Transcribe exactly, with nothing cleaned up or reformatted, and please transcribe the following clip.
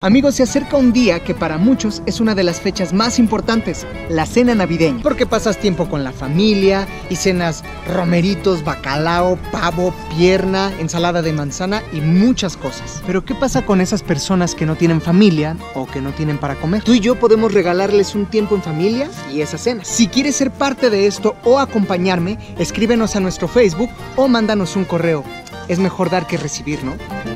Amigos, se acerca un día que para muchos es una de las fechas más importantes, la cena navideña. Porque pasas tiempo con la familia y cenas romeritos, bacalao, pavo, pierna, ensalada de manzana y muchas cosas. Pero ¿qué pasa con esas personas que no tienen familia o que no tienen para comer? Tú y yo podemos regalarles un tiempo en familia y esa cena. Si quieres ser parte de esto o acompañarme, escríbenos a nuestro Facebook o mándanos un correo. Es mejor dar que recibir, ¿no?